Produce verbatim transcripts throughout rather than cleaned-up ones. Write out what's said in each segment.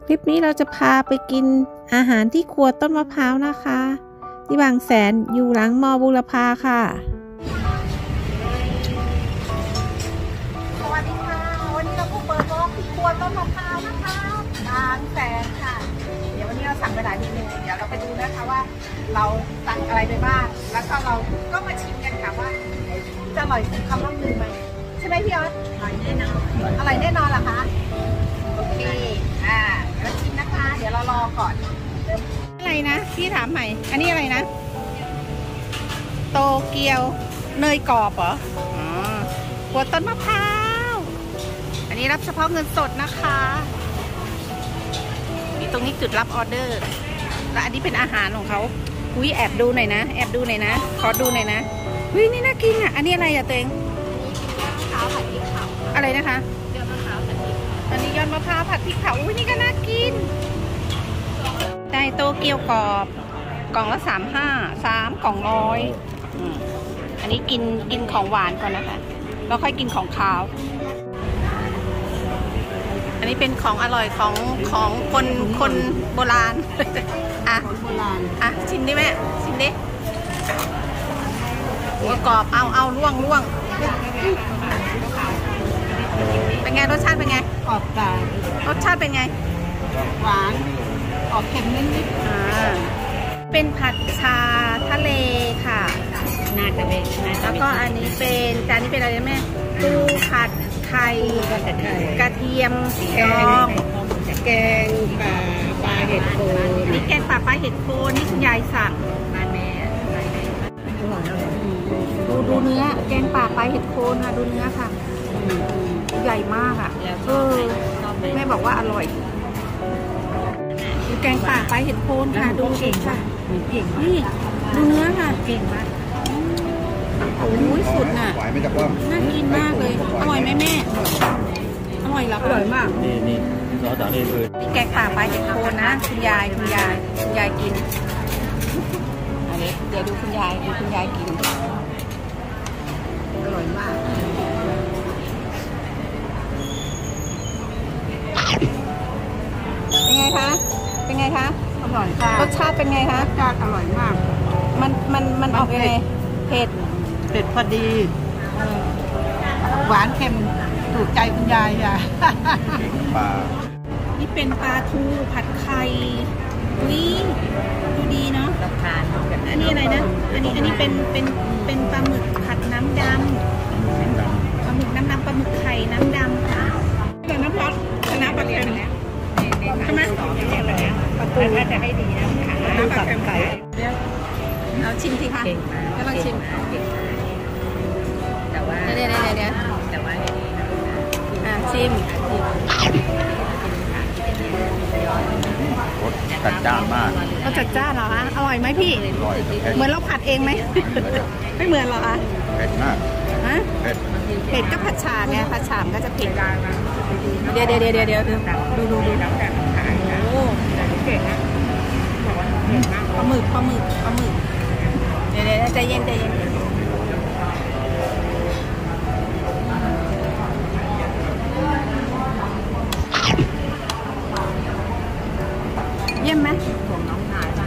ลิปนี้เราจะพาไปกินอาหารที่ครัวต้นมะพร้าวนะคะที่บางแสนอยู่หลังมอบุรพาค่ะสวัสดีค่ะวันนี้เราก็เปิดบล็อกที่ครัวต้นมะพร้าวนะคะบางแสนค่ะเดี๋ยววันนี้เราสั่งไปหลายเมนูเดี๋ยวเราไปดูนะคะว่าเราสั่งอะไรไปบ้างแล้วก็เราก็มาชิมกันค่ะว่าจะอร่อยสมคำล่ำลือไหมใช่ไหมพี่ออสอร่อยแน่นอนอร่อยแน่นอนเหรอคะโอเคอ่าแล้วชิมนะคะเดี๋ยวเรารอก่อนอะไรนะพี่ถามใหม่อันนี้อะไรนะโตเกียวเนยกรอบเหรออ๋อหัวต้นมะพร้าวอันนี้รับเฉพาะเงินสดนะคะมีตรงนี้จุดรับออเดอร์และอันนี้เป็นอาหารของเขาอุ้ยแอบดูหน่อยนะแอบดูหน่อยนะขอดูหน่อยนะอุ้ยนี่น่ากินอ่ะอันนี้อะไรอะเตงยอดมะพร้าวผัดพริกเผาอะไรนะคะยอดมะพร้าวผัดพริกอันนี้ยอดมะพร้าวผัดพริกเผาอุ้ยนี่ก็น่ากินได้โตเกียวกรอบกล่องละสามห้าสามกล่องร้อยอันนี้กินกินของหวานก่อนนะคะแล้วค่อยกินของคาว อันนี้เป็นของอร่อยของของคนคนโบราณอ่ะโบราณอ่ะชิมดิแม่ชิมดิหัวกรอบเอาเอาล่วงล่วงเป็นไงรสชาติเป็นไงกรอบกลางรสชาติเป็นไงหวานออกเค็มนิดๆอ่าเป็นผัดชาทะเลค่ะน่าจะเป็นแล้วก็อันนี้เป็นจานนี้เป็นอะไรแม่ปูผัดไข่กระเทียมดองแกงปลาปลาเห็ดโคนนี่แกงปลาปลาเห็ดโคนนี่คุณยายสั่งมาแม่ดูดูเนื้อแกงปลาปลาเห็ดโคนค่ะดูเนื้อค่ะใหญ่มากอ่ะเออแม่บอกว่าอร่อยดูแกงปลาปลาเห็ดโคนค่ะดูเก่งค่ะเก่งนี่ดูเนื้อค่ะเก่งมากโอ้ยสุดน่ะน่ากินมากเลยอร่อยไหมแม่อร่อยเหรออร่อยมากนี่นี่ซอสนี่คือนี่แกงป่าปลาเห็ดโคนนะคุณยายคุณยายคุณยายกินอันนี้เดี๋ยวดูคุณยายดูคุณยายกินอร่อยมากเป็นไงคะเป็นไงคะอร่อยค่ะรสชาติเป็นไงคะรสชาติอร่อยมากมันมันมันออกยังไงเผ็ดเผ็ดพอดีหวานเค็มถูกใจคุณยายอ่ะปลานี่เป็นปลาทูผัดไข่นี่ดูดีเนาะอันนี้อะไรนะอันนี้อันนี้เป็นเป็นเป็นปลาหมึกผัดน้ำดำปลาหมึกน้ำดำปลาหมึกไข่น้ำดำค่ะแต่น้ำพอดชนะปลาเค็มใช่ไหมปลาทูถ้าจะให้ดีนะค่ะปลาทูผัดไข่เอาชิมสิคะแล้วลองชิมแต่ว่าเดี๋ยวเดี๋ยวเดี๋ยวแต่ว่าอ่ะชิมรสจัดจ้านมากรสจัดจ้านเหรอคะอร่อยไหมพี่เหมือนเราผัดเองไหมไม่เหมือนหรอคะเผ็ดมากฮะเผ็ดเผ็ดก็ผัดฉ่าไงผัดฉ่าก็จะเผ็ดเดี๋ยวเดี๋ยวเดี๋ยวเดี๋ยวดูดูดูโอ้เผ็ดนะปลาหมึกปลาหมึกปลาหมึกเดี๋ยวเดี๋ยวใจเย็นใจเย็นเยี่ยมไหมของน้องนายป่ะ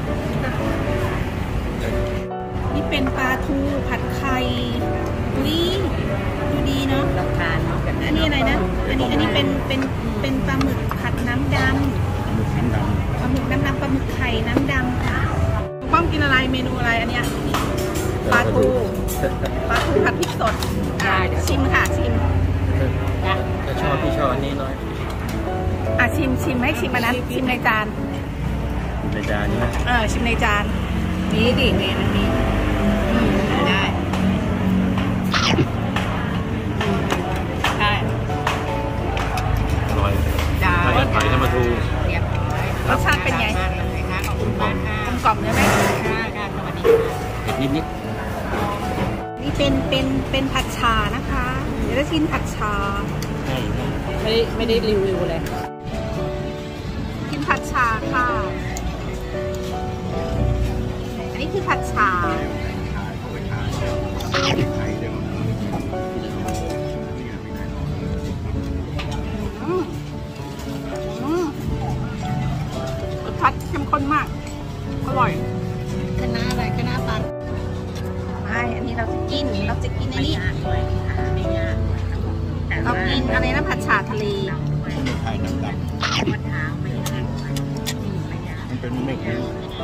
นี่เป็นปลาทูผัดไข่นี่ดูดีเนาะรับทานอันนี้อะไรนะอันนี้อันนี้เป็นเป็นเป็นปลาหมึกผัดน้ำดำปลาหมึกน้ำดำปลาหมึกไข่น้ำดำค่ะป้อมกินอะไรเมนูอะไรอันเนี้ยปลาทูปลาทูผัดพริกสดชิมค่ะชิมถ้าชอบพี่ชอบอันนี้หน่อยอ่ะชิมชิมให้ชิมอันนั้นชิมในจานในจานนี้เออชิมในจานนี้ดิเมนูนี้ได้ได้อร่อยได้ถ้าจะไข่ถ้ามาทูรสชาติเป็นไงกลมกล่อมกลมกล่อมใช่ไหมเผ็ดนิดนิดนี่เป็นเป็นเป็นผัดชานะคะเดี๋ยวจะชิมผัดชาไม่ได้ไม่ได้รีวิวเลยกินผัดชาค่ะอันนี้คือผัดชาร่อยคะน้าอะไรคะน้าปังใช่อันนี้เราจะกินเราจะกินในนี้เรากินอะไรนะผัดฉ่าทะเลไม่ไข่น้ำดำมันเป็นเม็ดเลย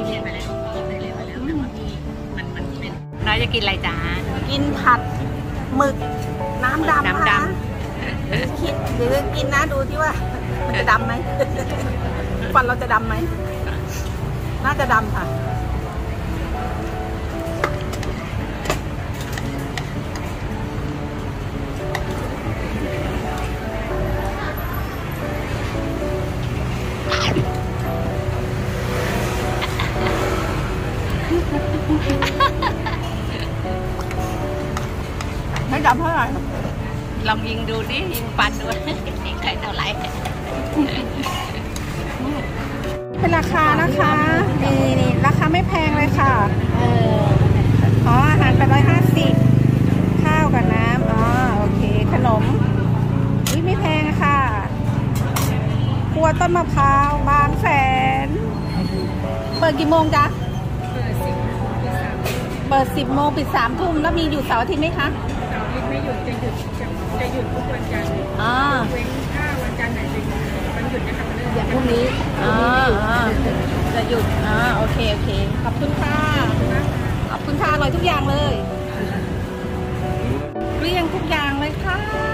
น้อยจะกินอะไรจ๊ะกินผัดหมึกน้ำดำน้ำดค่ะคิดหรือกินนะดูที่ว่ามันจะดำไหม ฟันเราจะดำไหมน่าจะดำค่ะไม่ดำเท่าไหร่ลองยิงดูดิยิงฟันดู ยิงใครเท่าไหร่เป็นราคานะคะนี่นี่ราคาไม่แพงเลยค่ะอ๋ออาหารแปดร้อยห้าสิบข้าวกับน้ำอ๋อโอเคขนมอุ้ยไม่แพงอะค่ะครัวต้นมะพร้าวบางแสนเปิดกี่โมงจ๊ะเปิดสิบโมงปิดสามทุ่มแล้วมีอยู่เสาร์อาทิตย์ไหมคะไม่หยุดจะหยุดจะจะหยุดทุกวันจันทร์อ่าเว้นถ้าวันจันทร์ไหนเป็นวันหยุดนะคะมันอย่างพรุ่งนี้อ่าจะหยุดอ่าโอเคโอเคขอบคุณค่ะขอบคุณค่ะอร่อยทุกอย่างเลยเกลี้ยงทุกอย่างเลยค่ะ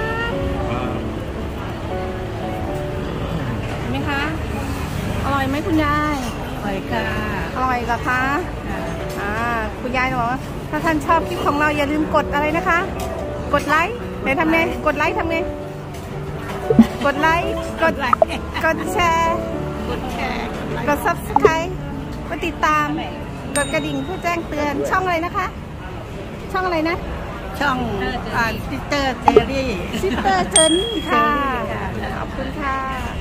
เห็นไหมคะอร่อยไหมคุณยายอร่อยค่ะอร่อยเหรอคะอ่าคุณยายบอกว่าถ้าท่านชอบคลิปของเราอย่าลืมกดอะไรนะคะ กดไลค์เดี๋ยวทำไงกดไลค์ทำไงกดไลค์กดไลค์กดแชร์กดแชร์กด ซับสไครบ์ กดติดตามกดกระดิ่งเพื่อแจ้งเตือนช่องอะไรนะคะ ช่องอะไรนะช่องอ่าซิสเตอร์เจอรี่ซิสเตอร์เจนนี่ค่ะขอบคุณค่ะ